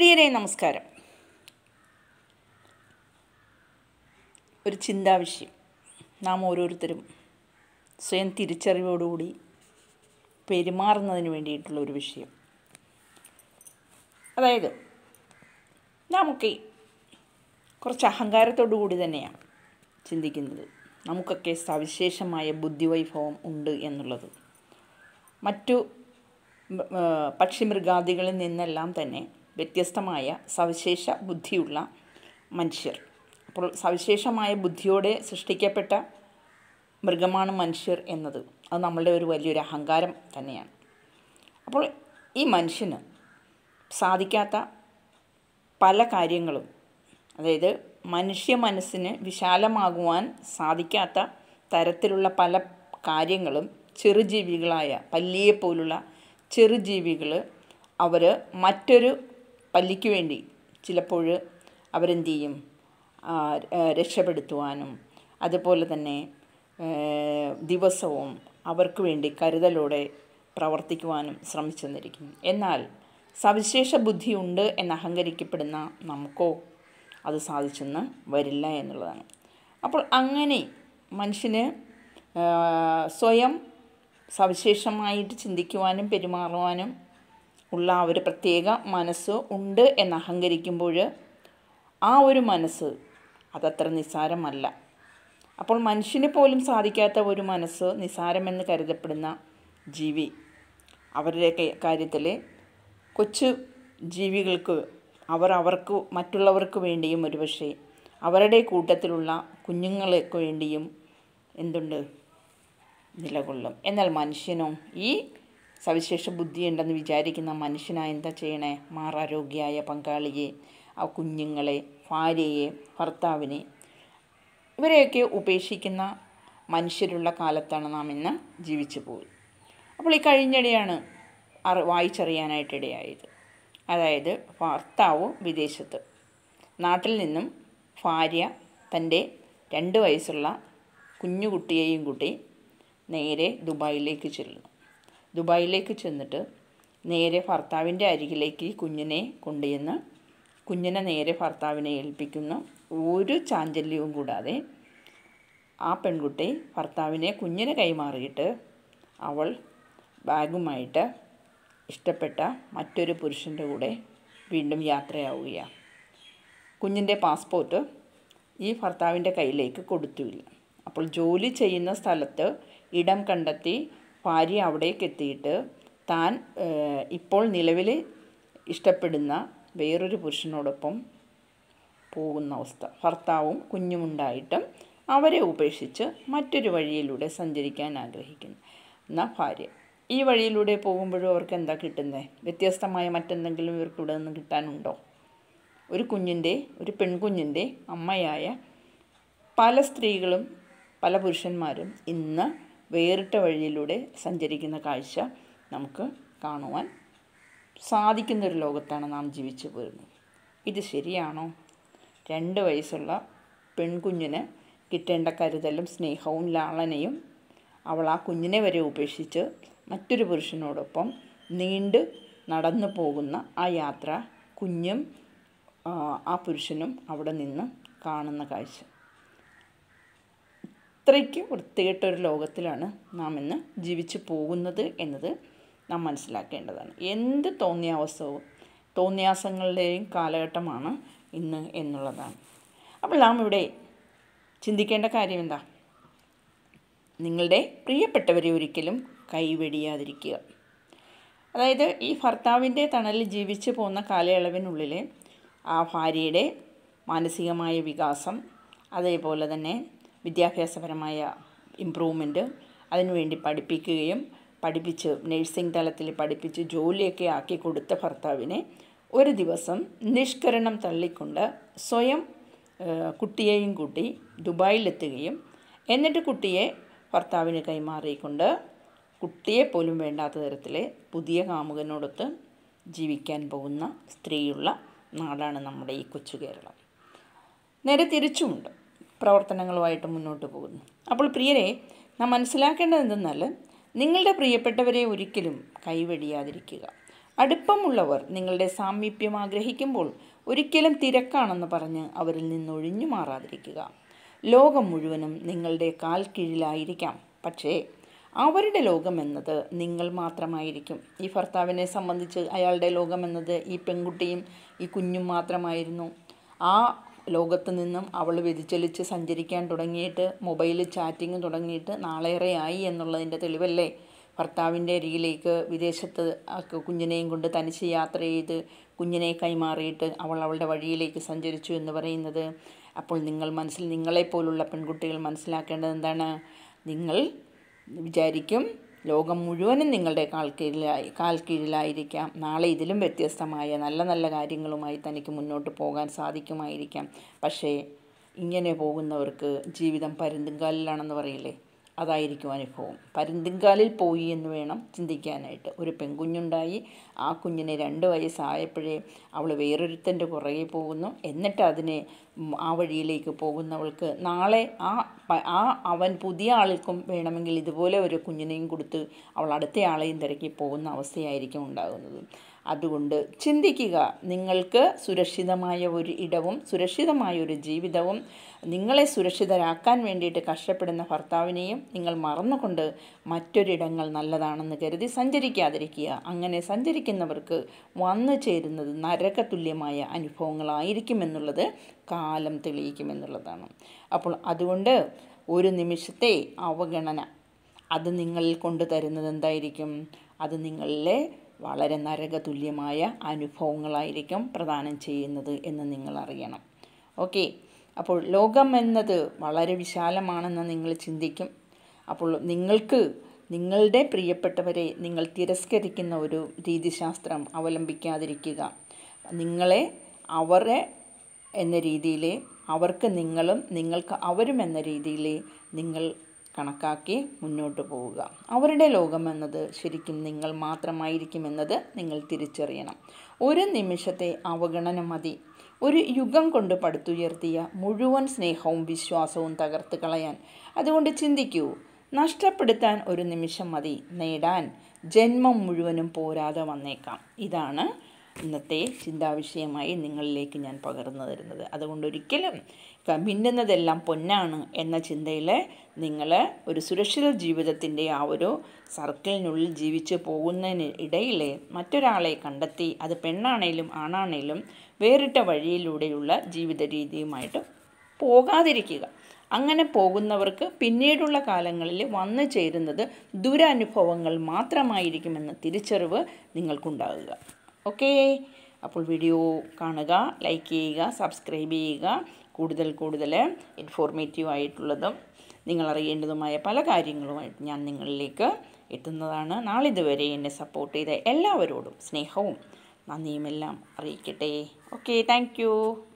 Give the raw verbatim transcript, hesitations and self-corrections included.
പ്രിയരെ നമസ്കാരം. ഒരു ചിന്താവിഷയം, നാം ഓരോരുത്തരും സ്വയം തിരിച്ചറിവോടുകൂടി പെരുമാറുന്നതിന് വേണ്ടിയിട്ടുള്ള ഒരു വിഷയം. അതായത് നമുക്ക് കുറച്ച് അഹങ്കാരത്തോടു കൂടി തന്നെയാണ് ചിന്തിക്കുന്നത്. നമുക്കൊക്കെ സവിശേഷമായ ബുദ്ധിവൈഭവം ഉണ്ട് എന്നുള്ളത്. മറ്റു പക്ഷിമൃഗാദികളിൽ നിന്നെല്ലാം തന്നെ വ്യത്യസ്തമായ സവിശേഷ ബുദ്ധിയുള്ള മനുഷ്യർ. അപ്പോൾ സവിശേഷമായ ബുദ്ധിയോടെ സൃഷ്ടിക്കപ്പെട്ട മൃഗമാണ് മനുഷ്യർ എന്നത് അത് നമ്മളുടെ ഒരു വലിയൊരു അഹങ്കാരം തന്നെയാണ്. അപ്പോൾ ഈ മനുഷ്യന് സാധിക്കാത്ത പല കാര്യങ്ങളും, അതായത് മനുഷ്യ മനസ്സിന് വിശാലമാകുവാൻ സാധിക്കാത്ത തരത്തിലുള്ള പല കാര്യങ്ങളും ചെറുജീവികളായ പല്ലിയെപ്പോലുള്ള ചെറുജീവികൾ അവർ മറ്റൊരു പല്ലിക്ക് വേണ്ടി ചിലപ്പോൾ അവരെന്ത് ചെയ്യും, രക്ഷപ്പെടുത്തുവാനും അതുപോലെ തന്നെ ദിവസവും അവർക്ക് വേണ്ടി കരുതലോടെ പ്രവർത്തിക്കുവാനും ശ്രമിച്ചെന്നിരിക്കും. എന്നാൽ സവിശേഷ ബുദ്ധിയുണ്ട് എന്ന് അഹങ്കരിക്കപ്പെടുന്ന നമുക്കോ അത് സാധിച്ചെന്ന് വരില്ല എന്നുള്ളതാണ്. അപ്പോൾ അങ്ങനെ മനുഷ്യന് സ്വയം സവിശേഷമായിട്ട് ചിന്തിക്കുവാനും പെരുമാറുവാനും ഉള്ള ഒരു പ്രത്യേക മനസ്സ് ഉണ്ട് എന്ന് അഹങ്കരിക്കുമ്പോൾ ആ ഒരു മനസ്സ് അതത്ര നിസ്സാരമല്ല. അപ്പോൾ മനുഷ്യന് പോലും സാധിക്കാത്ത ഒരു മനസ്സ് നിസ്സാരമെന്ന് കരുതപ്പെടുന്ന ജീവി, അവരുടെ കാര്യത്തിൽ കൊച്ചു ജീവികൾക്ക് അവർ അവർക്ക് മറ്റുള്ളവർക്ക് വേണ്ടിയും ഒരുപക്ഷെ അവരുടെ കൂട്ടത്തിലുള്ള കുഞ്ഞുങ്ങൾക്ക് വേണ്ടിയും എന്തുണ്ട് നിലകൊള്ളും. എന്നാൽ മനുഷ്യനോ, ഈ സവിശേഷ ബുദ്ധിയുണ്ടെന്ന് വിചാരിക്കുന്ന മനുഷ്യനായ എന്താ ചെയ്യണേ, മാറാരോഗ്യമായ പങ്കാളിയെ, ആ കുഞ്ഞുങ്ങളെ, ഭാര്യയെ, ഭർത്താവിനെ, ഇവരെയൊക്കെ ഉപേക്ഷിക്കുന്ന മനുഷ്യരുള്ള കാലത്താണ് നാം ഇന്ന് ജീവിച്ചു പോകുന്നത്. അപ്പോൾ ഈ കഴിഞ്ഞിടെയാണ് അറി വായിച്ചറിയാനായിട്ടിടയായത്. അതായത് ഭർത്താവ് വിദേശത്ത്, നാട്ടിൽ നിന്നും ഭാര്യ തൻ്റെ രണ്ട് വയസ്സുള്ള കുഞ്ഞുകുട്ടിയെയും കൂട്ടി നേരെ ദുബായിലേക്ക് ചെല്ലുന്നു. ദുബായിലേക്ക് ചെന്നിട്ട് നേരെ ഭർത്താവിൻ്റെ അരികിലേക്ക് കുഞ്ഞിനെ കൊണ്ടുചെന്ന് കുഞ്ഞിനെ നേരെ ഭർത്താവിനെ ഏൽപ്പിക്കുന്നു. ഒരു ചാഞ്ചല്യവും കൂടാതെ ആ പെൺകുട്ടി ഭർത്താവിനെ കുഞ്ഞിനെ കൈമാറിയിട്ട് അവൾ ബാഗുമായിട്ട് ഇഷ്ടപ്പെട്ട മറ്റൊരു പുരുഷൻ്റെ കൂടെ വീണ്ടും യാത്രയാവുകയാണ്. കുഞ്ഞിൻ്റെ പാസ്പോർട്ട് ഈ ഭർത്താവിൻ്റെ കയ്യിലേക്ക് കൊടുത്തുമില്ല. അപ്പോൾ ജോലി ചെയ്യുന്ന സ്ഥലത്ത് ഇടം കണ്ടെത്തി ഭാര്യ അവിടേക്ക് എത്തിയിട്ട് താൻ ഇപ്പോൾ നിലവിൽ ഇഷ്ടപ്പെടുന്ന വേറൊരു പുരുഷനോടൊപ്പം പോകുന്ന അവസ്ഥ. ഭർത്താവും കുഞ്ഞുമുണ്ടായിട്ടും അവരെ ഉപേക്ഷിച്ച് മറ്റൊരു വഴിയിലൂടെ സഞ്ചരിക്കാൻ ആഗ്രഹിക്കുന്നു എന്നാൽ ഭാര്യ. ഈ വഴിയിലൂടെ പോകുമ്പോഴും അവർക്ക് എന്താ കിട്ടുന്നത്? വ്യത്യസ്തമായ മറ്റെന്തെങ്കിലും ഇവർക്ക് ഇവിടെ നിന്ന് കിട്ടാനുണ്ടോ? ഒരു കുഞ്ഞിൻ്റെ, ഒരു പെൺകുഞ്ഞിൻ്റെ അമ്മയായ പല സ്ത്രീകളും പല പുരുഷന്മാരും ഇന്ന് വേറിട്ട വഴിയിലൂടെ സഞ്ചരിക്കുന്ന കാഴ്ച നമുക്ക് കാണുവാൻ സാധിക്കുന്നൊരു ലോകത്താണ് നാം ജീവിച്ചു പോരുന്നത്. ഇത് ശരിയാണോ? രണ്ട് വയസ്സുള്ള പെൺകുഞ്ഞിന് കിട്ടേണ്ട കരുതലും സ്നേഹവും ലാളനയും അവൾ ആ കുഞ്ഞിനെ വരെ ഉപേക്ഷിച്ച് മറ്റൊരു പുരുഷനോടൊപ്പം നീണ്ട് നടന്നു പോകുന്ന ആ യാത്ര കുഞ്ഞും ആ പുരുഷനും അവിടെ നിന്ന് കാണുന്ന കാഴ്ച. ഇത്രയ്ക്ക് വൃത്തികെട്ടൊരു ലോകത്തിലാണ് നാം ഇന്ന് ജീവിച്ചു പോകുന്നത് എന്നത് നാം മനസ്സിലാക്കേണ്ടതാണ്. എന്ത് തോന്നിയാവസവും തോന്നിയാസങ്ങളുടെയും കാലഘട്ടമാണ് ഇന്ന് എന്നുള്ളതാണ്. അപ്പോൾ നാം ഇവിടെ ചിന്തിക്കേണ്ട കാര്യം എന്താ? നിങ്ങളുടെ പ്രിയപ്പെട്ടവരെ ഒരിക്കലും കൈവെടിയാതിരിക്കുക. അതായത് ഈ ഭർത്താവിൻ്റെ തണലിൽ ജീവിച്ചു പോകുന്ന കാലയളവിനുള്ളിൽ ആ ഭാര്യയുടെ മാനസികമായ വികാസം, അതേപോലെ തന്നെ വിദ്യാഭ്യാസപരമായ ഇമ്പ്രൂവ്മെൻറ്റ്, അതിനുവേണ്ടി പഠിപ്പിക്കുകയും പഠിപ്പിച്ച് നഴ്സിംഗ് തലത്തിൽ പഠിപ്പിച്ച് ജോലിയൊക്കെ ആക്കി കൊടുത്ത ഭർത്താവിനെ ഒരു ദിവസം നിഷ്കരണം തള്ളിക്കൊണ്ട് സ്വയം കുട്ടിയെയും കൂട്ടി ദുബായിലെത്തുകയും എന്നിട്ട് കുട്ടിയെ ഭർത്താവിന് കൈമാറിക്കൊണ്ട് കുട്ടിയെപ്പോലും വേണ്ടാത്ത തരത്തിൽ പുതിയ കാമുകനോടൊത്ത് ജീവിക്കാൻ പോകുന്ന സ്ത്രീയുള്ള നാടാണ് നമ്മുടെ ഈ കൊച്ചു കേരളം. നേരെ തിരിച്ചുമുണ്ട്, പ്രവർത്തനങ്ങളുമായിട്ട് മുന്നോട്ട് പോകുന്നു. അപ്പോൾ പ്രിയരെ, നാം മനസ്സിലാക്കേണ്ടത് എന്തെന്നാൽ നിങ്ങളുടെ പ്രിയപ്പെട്ടവരെ ഒരിക്കലും കൈവെടിയാതിരിക്കുക. അടുപ്പമുള്ളവർ നിങ്ങളുടെ സാമീപ്യം ആഗ്രഹിക്കുമ്പോൾ ഒരിക്കലും തിരക്കാണെന്ന് പറഞ്ഞ് അവരിൽ നിന്നൊഴിഞ്ഞു മാറാതിരിക്കുക. ലോകം മുഴുവനും നിങ്ങളുടെ കാൽ കീഴിലായിരിക്കാം, പക്ഷേ അവരുടെ ലോകമെന്നത് നിങ്ങൾ മാത്രമായിരിക്കും. ഈ ഭർത്താവിനെ സംബന്ധിച്ച് അയാളുടെ ലോകമെന്നത് ഈ പെൺകുട്ടിയും ഈ കുഞ്ഞും മാത്രമായിരുന്നു. ആ ലോകത്ത് നിന്നും അവൾ വ്യതിചലിച്ച് സഞ്ചരിക്കാൻ തുടങ്ങിയിട്ട്, മൊബൈലിൽ ചാറ്റിങ് തുടങ്ങിയിട്ട് നാളേറെയായി എന്നുള്ളതിൻ്റെ തെളിവല്ലേ ഭർത്താവിൻ്റെ അരികിലേക്ക് വിദേശത്ത് കുഞ്ഞിനെയും കൊണ്ട് തനിച്ച് യാത്ര ചെയ്ത് കുഞ്ഞിനെ കൈമാറിയിട്ട് അവൾ അവളുടെ വഴിയിലേക്ക് സഞ്ചരിച്ചു എന്ന് പറയുന്നത്. അപ്പോൾ നിങ്ങൾ മനസ്സിൽ നിങ്ങളെപ്പോലുള്ള പെൺകുട്ടികൾ മനസ്സിലാക്കേണ്ടത് എന്താണ്? നിങ്ങൾ വിചാരിക്കും ലോകം മുഴുവനും നിങ്ങളുടെ കാൽ കീഴിലായി കാൽ കീഴിലായിരിക്കാം, നാളെ ഇതിലും വ്യത്യസ്തമായ നല്ല നല്ല കാര്യങ്ങളുമായി തനിക്ക് മുന്നോട്ട് പോകാൻ സാധിക്കുമായിരിക്കാം. പക്ഷേ ഇങ്ങനെ പോകുന്നവർക്ക് ജീവിതം പരുന്തുംകാലിലാണെന്ന് പറയില്ലേ, അതായിരിക്കും അനുഭവം. പരുന്തുംകാലിൽ പോയി എന്ന് വേണം ചിന്തിക്കാനായിട്ട്. ഒരു പെൺകുഞ്ഞുണ്ടായി, ആ കുഞ്ഞിനെ രണ്ട് വയസ്സായപ്പോഴേ അവൾ വേറൊരുത്തൻ്റെ പുറകെ പോകുന്നു. എന്നിട്ട് അതിനെ ആ വഴിയിലേക്ക് പോകുന്നവൾക്ക് നാളെ ആ ആ അവൻ പുതിയ ആൾക്കും വേണമെങ്കിൽ ഇതുപോലെ ഒരു കുഞ്ഞിനെയും കൊടുത്ത് അവൾ അടുത്ത ആളെയും തിരക്കി പോകുന്ന അവസ്ഥയായിരിക്കും ഉണ്ടാകുന്നത്. അതുകൊണ്ട് ചിന്തിക്കുക, നിങ്ങൾക്ക് സുരക്ഷിതമായ ഒരു ഇടവും സുരക്ഷിതമായ ഒരു ജീവിതവും നിങ്ങളെ സുരക്ഷിതരാക്കാൻ വേണ്ടിയിട്ട് കഷ്ടപ്പെടുന്ന ഭർത്താവിനെയും നിങ്ങൾ മറന്നുകൊണ്ട് മറ്റൊരിടങ്ങൾ നല്ലതാണെന്ന് കരുതി സഞ്ചരിക്കാതിരിക്കുക. അങ്ങനെ സഞ്ചരിക്കുന്നവർക്ക് വന്നു ചേരുന്നത് നരകതുല്യമായ അനുഭവങ്ങളായിരിക്കുമെന്നുള്ളത് കാലം തെളിയിക്കുമെന്നുള്ളതാണ്. അപ്പോൾ അതുകൊണ്ട് ഒരു നിമിഷത്തെ അവഗണന അത് നിങ്ങളിൽ കൊണ്ട് തരുന്നത് എന്തായിരിക്കും? അത് നിങ്ങളിലെ വളരെ നരകതുല്യമായ അനുഭവങ്ങളായിരിക്കും പ്രദാനം ചെയ്യുന്നത് എന്ന് നിങ്ങൾ അറിയണം. ഓക്കെ, അപ്പോൾ ലോകം എന്നത് വളരെ വിശാലമാണെന്ന് നിങ്ങൾ ചിന്തിക്കും. അപ്പോൾ നിങ്ങൾക്ക് നിങ്ങളുടെ പ്രിയപ്പെട്ടവരെ നിങ്ങൾ തിരസ്കരിക്കുന്ന ഒരു രീതിശാസ്ത്രം അവലംബിക്കാതിരിക്കുക. നിങ്ങളെ അവരെ എന്ന രീതിയിൽ, അവർക്ക് നിങ്ങളും നിങ്ങൾക്ക് അവരും എന്ന രീതിയിൽ നിങ്ങൾ കണക്കാക്കി മുന്നോട്ട് പോവുക. അവരുടെ ലോകമെന്നത് ശരിക്കും നിങ്ങൾ മാത്രമായിരിക്കുമെന്നത് നിങ്ങൾ തിരിച്ചറിയണം. ഒരു നിമിഷത്തെ അവഗണന മതി ഒരു യുഗം കൊണ്ട് പടുത്തുയർത്തിയ മുഴുവൻ സ്നേഹവും വിശ്വാസവും തകർത്ത് കളയാൻ. അതുകൊണ്ട് ചിന്തിക്കൂ, നഷ്ടപ്പെടുത്താൻ ഒരു നിമിഷം മതി, നേടാൻ ജന്മം മുഴുവനും പോരാതെ വന്നേക്കാം. ഇതാണ് ഇന്നത്തെ ചിന്താവിഷയമായി നിങ്ങളിലേക്ക് ഞാൻ പകർന്നു തരുന്നത്. അതുകൊണ്ട് ഒരിക്കലും മിന്നുന്നതെല്ലാം പൊന്നാണ് എന്ന ചിന്തയിൽ നിങ്ങൾ ഒരു സുരക്ഷിത ജീവിതത്തിൻ്റെ ആ ഒരു സർക്കിളിനുള്ളിൽ ജീവിച്ച് പോകുന്നതിന് ഇടയിൽ മറ്റൊരാളെ കണ്ടെത്തി, അത് പെണ്ണാണേലും ആണാണേലും വേറിട്ട വഴിയിലൂടെയുള്ള ജീവിത രീതിയുമായിട്ട് പോകാതിരിക്കുക. അങ്ങനെ പോകുന്നവർക്ക് പിന്നീടുള്ള കാലങ്ങളിൽ വന്നു ചേരുന്നത് ദുരനുഭവങ്ങൾ മാത്രമായിരിക്കുമെന്ന തിരിച്ചറിവ് നിങ്ങൾക്കുണ്ടാകുക. ഓക്കേ, അപ്പോൾ വീഡിയോ കാണുക, ലൈക്ക് ചെയ്യുക, സബ്സ്ക്രൈബ് ചെയ്യുക. കൂടുതൽ കൂടുതൽ ഇൻഫോർമേറ്റീവ് ആയിട്ടുള്ളതും നിങ്ങൾ അറിയേണ്ടതുമായ പല കാര്യങ്ങളുമായിട്ട് ഞാൻ നിങ്ങളിലേക്ക് എത്തുന്നതാണ്. നാളിതുവരെ എന്നെ സപ്പോർട്ട് ചെയ്ത എല്ലാവരോടും സ്നേഹവും നന്ദിയുമെല്ലാം അറിയിക്കട്ടെ. Okay, thank U.